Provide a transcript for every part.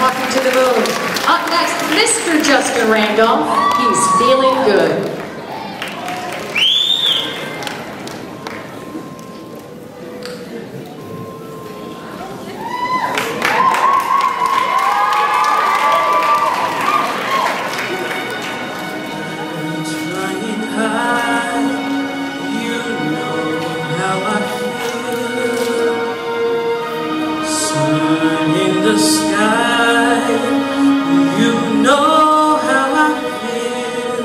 Talking to the Moon. Up next, Mr. Justin Randolph. He's feeling good. In the sky, you know how I feel.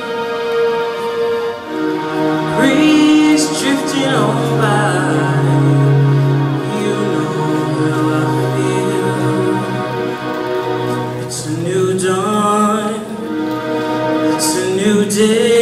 Breeze drifting on by, you know how I feel. It's a new dawn, it's a new day.